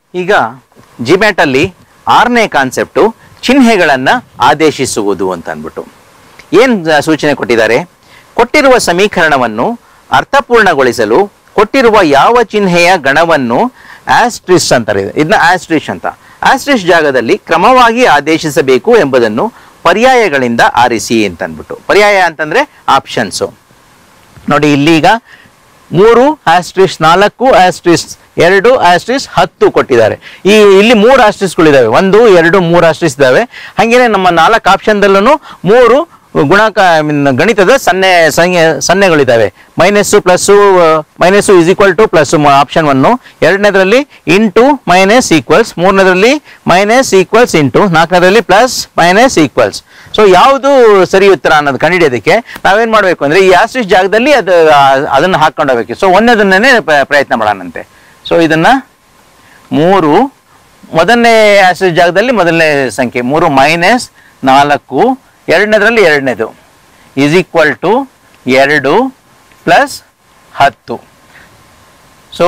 ಈಗ ಜಿಮ್ಯಾಟ್ ಅಲ್ಲಿ 6ನೇ ಕಾನ್ಸೆಪ್ಟು ಚಿಹ್ನೆಗಳನ್ನು ಆದೇಶಿಸುವುದು ಅಂತ ಅಂದ್ಬಿಟ್ಟು ಏನು ಸೂಚನೆ ಕೊಟ್ಟಿದ್ದಾರೆ. ಕೊಟ್ಟಿರುವ ಸಮೀಕರಣವನ್ನು ಅರ್ಥಪೂರ್ಣಗೊಳಿಸಲು ಕೊಟ್ಟಿರುವ ಯಾವ ಚಿಹ್ನೆಯ ಗಣವನ್ನು ಆಸ್ಟ್ರಿಸ್ ಅಂತಾರೆ. ಇದನ್ನ ಆಸ್ಟ್ರಿಸ್ ಅಂತ. ಆಸ್ಟ್ರಿಸ್ ಜಾಗದಲ್ಲಿ ಕ್ರಮವಾಗಿ ಆದೇಶಿಸಬೇಕು ಎಂಬುದನ್ನು ಪರ್ಯಾಯಗಳಿಂದ ಆರಿಸಿ ಅಂತ ಅಂದ್ಬಿಟ್ಟು. ಪರ್ಯಾಯ ಅಂತಂದ್ರೆ ಆಪ್ಷನ್ಸು ನೋಡಿ. ಇಲ್ಲೀಗ 3 ಆಸ್ಟ್ರಿಸ್ 4 ಆಸ್ಟ್ರಿಸ್ 2 ಆಸ್ಟ್ರಿಸ್ 10 ಕೊಟ್ಟಿದ್ದಾರೆ. ಇಲ್ಲಿ 3 ಆಸ್ಟ್ರಿಸ್ಗಳಿದ್ದಾವೆ, 1 2 3 ಆಸ್ಟ್ರಿಸ್ ಇದ್ದಾವೆ. ಹಾಗೇನೆ ನಮ್ಮ 4 ಆಪ್ಷನ್ದಲ್ಲೂ 3 ಗಣಿತದ ಸೊನ್ನೆಗಳಿದ್ದಾವೆ. Minus plus minus is equal to plus option 1, ಎರಡನೇದ್ರಲ್ಲಿ ಇಂಟು ಮೈನಸ್ ಈಕ್ವಲ್ಸ್, ಮೂರನೇದ್ರಲ್ಲಿ ಮೈನಸ್ ಈಕ್ವಲ್ಸ್ ಇಂಟು, ನಾಲ್ಕನೇದ್ರಲ್ಲಿ ಪ್ಲಸ್ ಮೈನಸ್ ಈಕ್ವಲ್ಸ್. ಸೊ ಯಾವುದು ಸರಿ ಉತ್ತರ ಅನ್ನೋದು ಕಂಡುಹಿಡಿಯೋದಕ್ಕೆ ನಾವೇನ್ ಮಾಡಬೇಕು ಅಂದ್ರೆ ಈ ಆಸ್ಟ್ರಿಸ್ ಜಾಗದಲ್ಲಿ ಅದನ್ನು ಹಾಕೊಂಡು ಹೋಗ್ಬೇಕು. ಸೊ ಒಂದನ್ನೇ ಪ್ರಯತ್ನ ಮಾಡೋಣಂತೆ. ಸೊ ಇದನ್ನ 3 ಮೊದಲನೇ ಆಸ್ಟ್ರಿಸ್ ಜಾಗದಲ್ಲಿ ಮೊದಲನೇ ಸಂಖ್ಯೆ 3 ಮೈನಸ್ 4 ಎರಡನೇದ್ರಲ್ಲಿ ಎರಡನೇದು is equal to 2 plus 10. So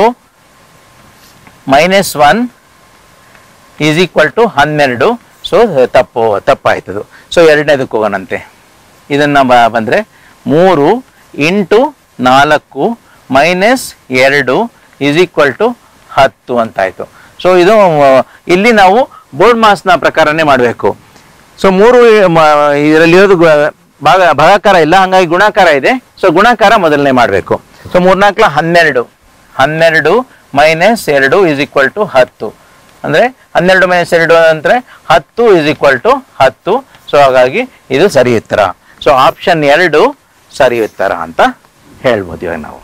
-1 is equal to 12. So ತಪ್ಪಾಯ್ತದು. ಸೊ ಎರಡನೇದಕ್ಕೆ ಹೋಗೋಣಂತೆ. ಇದನ್ನ ಬಂದ್ರೆ 3 into 4 minus 2 is equal to 10 ಅಂತ ಆಯ್ತು. ಸೊ ಇದು ಇಲ್ಲಿ ನಾವು ಬೋರ್ಡ್ ಮಾಸ್ನ ಪ್ರಕಾರನೇ ಮಾಡಬೇಕು. ಸೊ 3 ಇದರಲ್ಲಿ ಇರೋದು ಭಾಗಾಕಾರ ಇಲ್ಲ, ಹಂಗಾಗಿ ಗುಣಾಕಾರ ಇದೆ. ಸೊ ಗುಣಾಕಾರ ಮೊದಲನೇ ಮಾಡಬೇಕು. So 3 4 12 minus 2 is equal to 10. ಅಂದ್ರೆ 12 ಮೈನಸ್ 2 ಅಂದ್ರೆ 10 ಈಸ್ ಈಕ್ವಲ್ ಟು 10. ಸೊ ಹಾಗಾಗಿ ಇದು ಸರಿ ಉತ್ತರ. ಸೊ ಆಪ್ಷನ್ 2 ಸರಿ ಉತ್ತರ ಅಂತ ಹೇಳ್ಬೋದು. ಇವಾಗ ನಾವು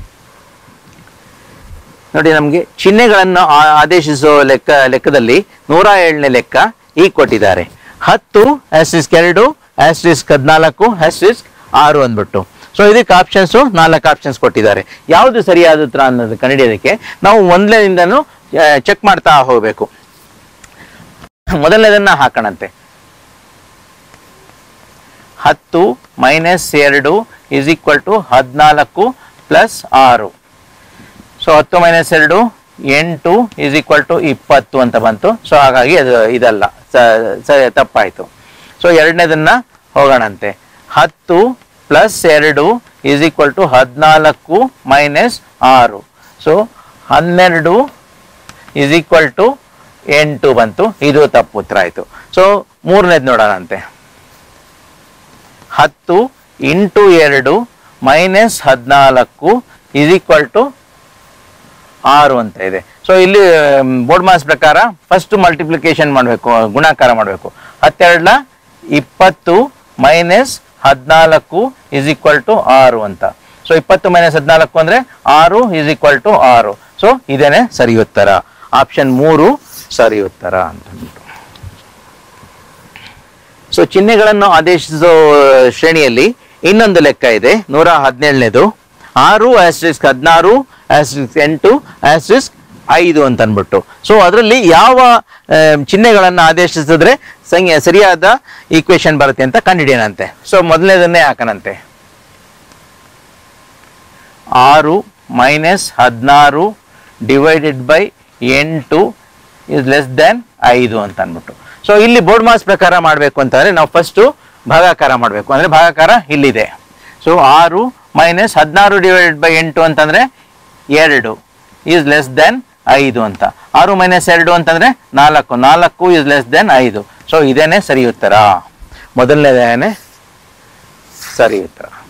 ನೋಡಿ, ನಮಗೆ ಚಿಹ್ನೆಗಳನ್ನು ಆದೇಶಿಸುವ ಲೆಕ್ಕದಲ್ಲಿ 107ನೇ ಲೆಕ್ಕ ಈಗ ಕೊಟ್ಟಿದ್ದಾರೆ. 10 ಆಸ್ಟ್ರಿಸ್ಕ್ 2 ಆಸ್ಟ್ರಿಸ್ಕ್ 14 ಆಸ್ಟ್ರಿಸ್ಕ್ 6 ಅಂದ್ಬಿಟ್ಟು. ಸೊ ಇದಕ್ಕೆ ಆಪ್ಷನ್ಸು 4 ಆಪ್ಷನ್ಸ್ ಕೊಟ್ಟಿದ್ದಾರೆ. ಯಾವುದು ಸರಿಯಾದ ಉತ್ತರ ಅನ್ನೋದು ಕಂಡುಹಿಡಿಯೋದಕ್ಕೆ ನಾವು ಮೊದಲನೇದಿಂದನೂ ಚೆಕ್ ಮಾಡ್ತಾ ಹೋಗಬೇಕು. ಮೊದಲನೇದನ್ನ ಹಾಕೋಣಂತೆ. 10 minus 2 is equal to 14 plus 6. So 10 minus 2 8 is equal to 20 ಅಂತ ಬಂತು. ಸೊ ಹಾಗಾಗಿ ಅದು ಇದಲ್ಲ, ತಪ್ಪಾಯ್ತು. ಸೊ ಎರಡನೇದನ್ನ ಹೋಗೋಣಂತೆ. 10 plus 2 is equal to 14 minus 6. So 12 is equal to 8 ಬಂತು. ಇದು ತಪ್ಪು ಉತ್ತರ ಆಯ್ತು. ಸೊ ಮೂರನೇದು ನೋಡೋಣಂತೆ. 10 into 2 minus 14 is equal to 6 ಅಂತ ಇದೆ. ಸೊ ಇಲ್ಲಿ ಬೋರ್ಡ್ ಮಾಸ್ ಪ್ರಕಾರ ಫಸ್ಟ್ ಮಲ್ಟಿಪ್ಲಿಕೇಶನ್ ಮಾಡಬೇಕು, ಗುಣಾಕಾರ ಮಾಡಬೇಕು. 12 20 ಮೈನಸ್ 14 ಈಸ್ ಈಕ್ವಲ್ ಟು 6 ಅಂತ. ಸೊ 20 ಮೈನಸ್ 14 ಅಂದ್ರೆ 6 ಈಸ್ ಈಕ್ವಲ್ ಟು 6. ಸೊ ಇದೇನೆ ಸರಿ ಉತ್ತರ. ಆಪ್ಷನ್ 3 ಸರಿ ಉತ್ತರ ಅಂತ. ಸೊ ಚಿಹ್ನೆಗಳನ್ನು ಆದೇಶಿಸೋ ಶ್ರೇಣಿಯಲ್ಲಿ ಇನ್ನೊಂದು ಲೆಕ್ಕ ಇದೆ, 117ನೇದು. 6 ಆಸ್ಟ್ರಿಸ್ಕ್ 16 ಆಸ್ಟ್ರಿಸ್ಕ್ 8 ಆಸ್ಟ್ರಿಸ್ಕ್ 5 ಅಂತ ಅಂದ್ಬಿಟ್ಟು. ಸೊ ಅದರಲ್ಲಿ ಯಾವ ಚಿಹ್ನೆಗಳನ್ನು ಆದೇಶಿಸಿದ್ರೆ ಸರಿಯಾದ ಈಕ್ವೇಶನ್ ಬರುತ್ತೆ ಅಂತ ಕಂಡುಹಿಡಿಯೋಣಂತೆ. ಸೊ ಮೊದಲನೇದನ್ನೇ ಹಾಕನಂತೆ. 6 minus 16 divided by 8 is less than 5 ಅಂತ ಅಂದ್ಬಿಟ್ಟು. ಸೊ ಇಲ್ಲಿ ಬೋರ್ಡ್ ಮಾಸ್ ಪ್ರಕಾರ ಮಾಡಬೇಕು ಅಂತಂದ್ರೆ ನಾವು ಫಸ್ಟ್ ಭಾಗಾಕಾರ ಮಾಡಬೇಕು. ಅಂದ್ರೆ ಭಾಗಾಕಾರ ಇಲ್ಲಿದೆ. ಸೊ 6 ಮೈನಸ್ 16 ಡಿವೈಡೆಡ್ ಬೈ 8 ಅಂತಂದ್ರೆ 2 ಈಸ್ ಲೆಸ್ ದ್ಯಾನ್ 5 ಅಂತ. 6 ಮೈನಸ್ 2 ಅಂತಂದ್ರೆ 4 ಈಸ್ ಲೆಸ್ ದ್ಯಾನ್ 5. ಸೊ ಇದೇನೆ ಸರಿ ಉತ್ತರ. ಮೊದಲನೇದೇನೆ ಸರಿ ಉತ್ತರ.